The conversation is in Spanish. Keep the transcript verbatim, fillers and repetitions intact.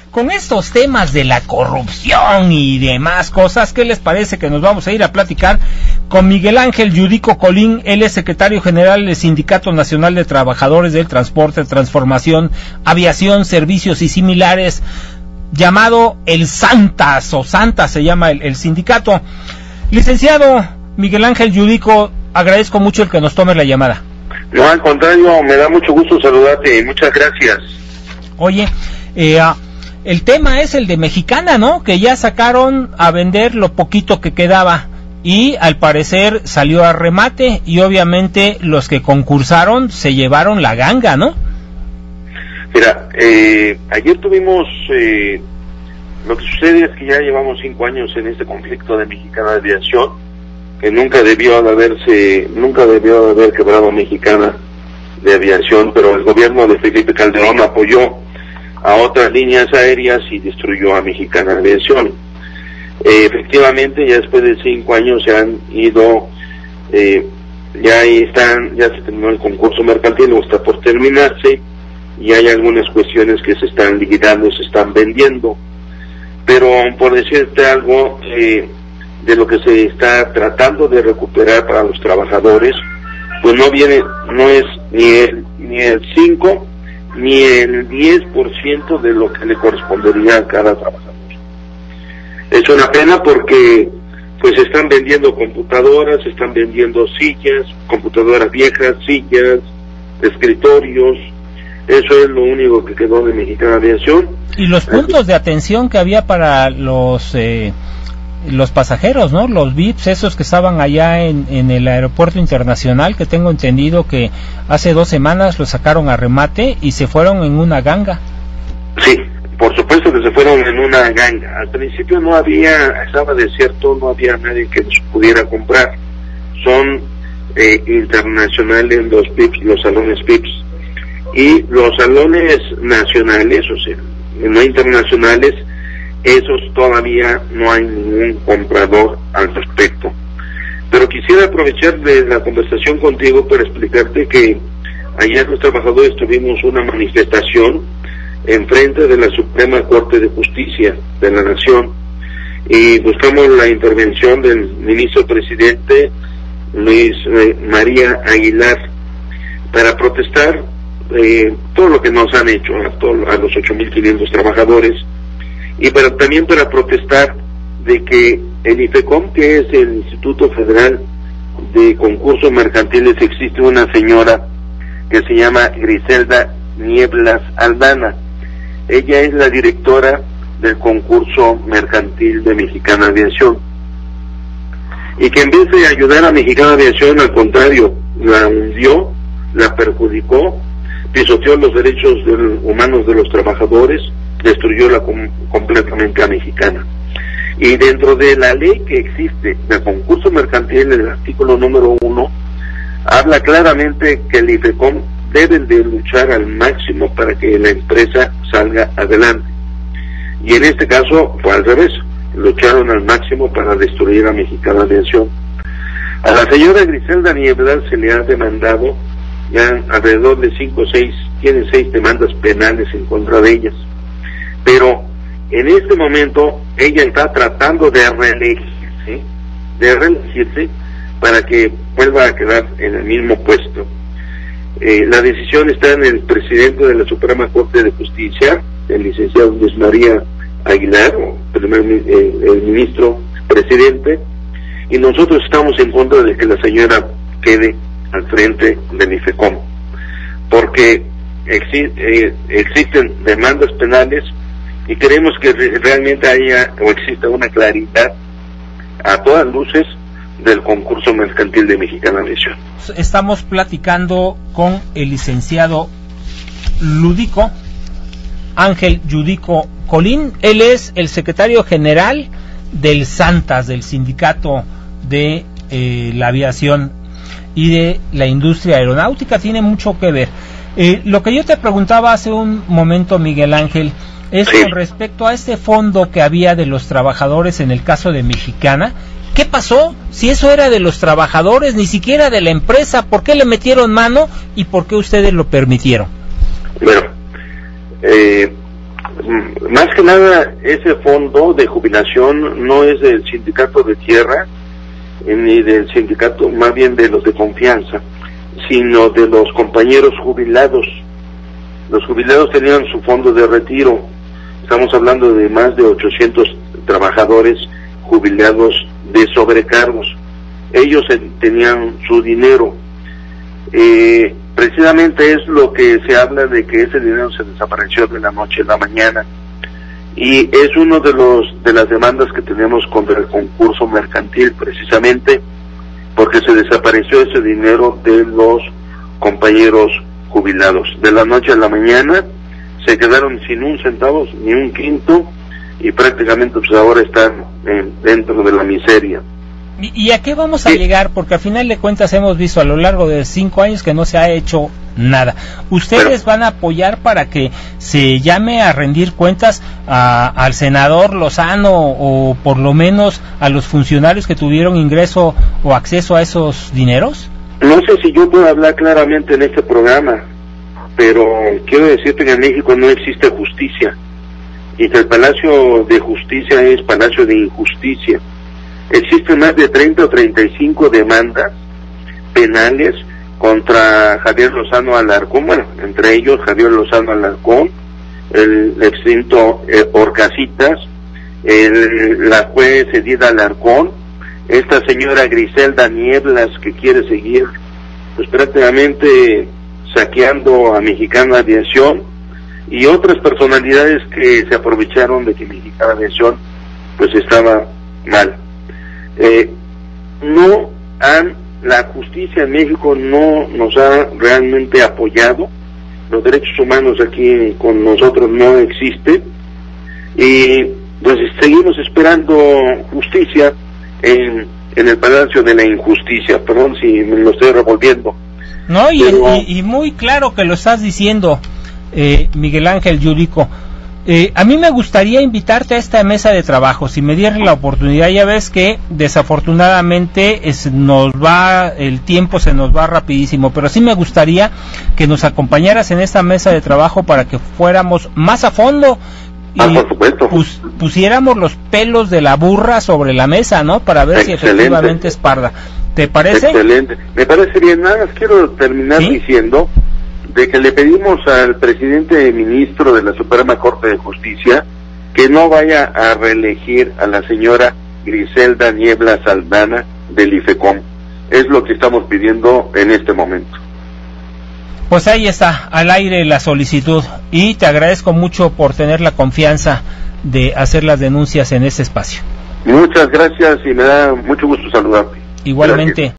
con estos temas de la corrupción y demás cosas, ¿qué les parece que nos vamos a ir a platicar con Miguel Ángel Yudico Colín? Él es secretario general del Sindicato Nacional de Trabajadores del Transporte, Transformación, Aviación, Servicios y similares, llamado el Santas, o Santas se llama el, el sindicato. Licenciado Miguel Ángel Yudico, agradezco mucho el que nos tome la llamada. No, al contrario, me da mucho gusto saludarte, muchas gracias. Oye, eh, el tema es el de Mexicana, ¿no? Que ya sacaron a vender lo poquito que quedaba y al parecer salió a remate y obviamente los que concursaron se llevaron la ganga, ¿no? Mira, eh, ayer tuvimos, eh, lo que sucede es que ya llevamos cinco años en este conflicto de Mexicana de Aviación, que nunca debió de haberse, nunca debió de haber quebrado Mexicana de Aviación, pero el gobierno de Felipe Calderón apoyó a otras líneas aéreas y destruyó a Mexicana de Aviación. Eh, efectivamente, ya después de cinco años se han ido, eh, ya están, ya se terminó el concurso mercantil, o está por terminarse, y hay algunas cuestiones que se están liquidando, se están vendiendo, pero por decirte algo, eh, de lo que se está tratando de recuperar para los trabajadores, pues no viene, no es ni el ni el cinco ni el diez por ciento de lo que le correspondería a cada trabajador. Es una pena porque pues se están vendiendo computadoras, se están vendiendo sillas, computadoras viejas, sillas, escritorios. Eso es lo único que quedó de Mexicana Aviación. Y los puntos de atención que había para los eh, los pasajeros, ¿no? Los V I Ps, esos que estaban allá en, en el aeropuerto internacional, que tengo entendido que hace dos semanas los sacaron a remate y se fueron en una ganga. Sí, por supuesto que se fueron en una ganga. Al principio no había, estaba desierto, no había nadie que los pudiera comprar. Son eh, internacionales los P I Ps, los salones P I Ps. Y los salones nacionales, o sea, no internacionales, esos todavía no hay ningún comprador al respecto. Pero quisiera aprovechar de la conversación contigo para explicarte que ayer los trabajadores tuvimos una manifestación en frente de la Suprema Corte de Justicia de la Nación y buscamos la intervención del ministro presidente Luis eh, María Aguilar para protestar eh, todo lo que nos han hecho a, todo, a los ocho mil quinientos trabajadores, y para, también para protestar de que el IFECOM, que es el Instituto Federal de Concursos Mercantiles, existe una señora que se llama Griselda Nieblas Aldana. Ella es la directora del concurso mercantil de Mexicana Aviación, y que en vez de ayudar a Mexicana Aviación, al contrario, la hundió, la perjudicó, pisoteó los derechos del, humanos de los trabajadores, destruyó la com completamente a Mexicana. Y dentro de la ley que existe del concurso mercantil, el artículo número uno habla claramente que el IFECOM deben de luchar al máximo para que la empresa salga adelante. Y en este caso fue al revés, lucharon al máximo para destruir a Mexicana Aviación. A la señora Griselda Nieblas se le ha demandado ya alrededor de cinco o seis, tiene seis demandas penales en contra de ellas. Pero en este momento ella está tratando de reelegirse, de reelegirse para que vuelva a quedar en el mismo puesto. Eh, la decisión está en el presidente de la Suprema Corte de Justicia, el licenciado Luis María Aguilar, o primer, eh, el ministro presidente, y nosotros estamos en contra de que la señora quede al frente del IFECOM, porque exi eh, existen demandas penales y queremos que re realmente haya o exista una claridad a todas luces del concurso mercantil de Mexicana Aviación. Estamos platicando con el licenciado Yudico, Ángel Yudico Colín. Él es el secretario general del Santas, del sindicato de eh, la aviación y de la industria aeronáutica. Tiene mucho que ver. Eh, lo que yo te preguntaba hace un momento, Miguel Ángel, es sí. con respecto a este fondo que había de los trabajadores en el caso de Mexicana. ¿Qué pasó? Si eso era de los trabajadores, ni siquiera de la empresa, ¿por qué le metieron mano y por qué ustedes lo permitieron? Bueno, eh, más que nada ese fondo de jubilación no es del sindicato de tierra, eh, ni del sindicato, más bien de los de confianza, sino de los compañeros jubilados. Los jubilados tenían su fondo de retiro. Estamos hablando de más de ochocientos trabajadores jubilados de sobrecargos. Ellos tenían su dinero. Eh, precisamente es lo que se habla de que ese dinero se desapareció de la noche a la mañana. Y es uno de los de las demandas que tenemos contra el concurso mercantil, precisamente porque se desapareció ese dinero de los compañeros jubilados. De la noche a la mañana se quedaron sin un centavo, ni un quinto, y prácticamente pues ahora están eh, dentro de la miseria. ¿Y, ¿Y a qué vamos a sí. llegar? Porque al final de cuentas hemos visto a lo largo de cinco años que no se ha hecho nada. ¿Ustedes Pero, van a apoyar para que se llame a rendir cuentas a, al senador Lozano o por lo menos a los funcionarios que tuvieron ingreso o acceso a esos dineros? No sé si yo puedo hablar claramente en este programa, pero quiero decirte que en México no existe justicia y que el Palacio de Justicia es Palacio de Injusticia. Existen más de treinta o treinta y cinco demandas penales contra Javier Lozano Alarcón, bueno, entre ellos Javier Lozano Alarcón, el extinto eh, Orcasitas, el, la juez Edith Alarcón, esta señora Griselda Nieblas, que quiere seguir pues prácticamente saqueando a Mexicana Aviación, y otras personalidades que se aprovecharon de que Mexicana Aviación pues estaba mal. Eh, no han, la justicia en México no nos ha realmente apoyado, los derechos humanos aquí con nosotros no existen, y pues seguimos esperando justicia en, en el Palacio de la Injusticia. Perdón si me lo estoy revolviendo. No, y, Pero, y, y muy claro que lo estás diciendo, eh, Miguel Ángel Yudico. Eh, a mí me gustaría invitarte a esta mesa de trabajo, si me dieran la oportunidad. Ya ves que desafortunadamente es, nos va, el tiempo se nos va rapidísimo, pero sí me gustaría que nos acompañaras en esta mesa de trabajo para que fuéramos más a fondo y ah, por supuesto. Pus, pusiéramos los pelos de la burra sobre la mesa, ¿no? Para ver Excelente. si efectivamente es parda. ¿Te parece? Excelente, me parece bien. Nada más quiero terminar ¿Sí? diciendo de que le pedimos al presidente ministro de la Suprema Corte de Justicia que no vaya a reelegir a la señora Griselda Nieblas Aldana del IFECOM. Es lo que estamos pidiendo en este momento. Pues ahí está, al aire la solicitud, y te agradezco mucho por tener la confianza de hacer las denuncias en ese espacio. Muchas gracias y me da mucho gusto saludarte. Igualmente. Gracias.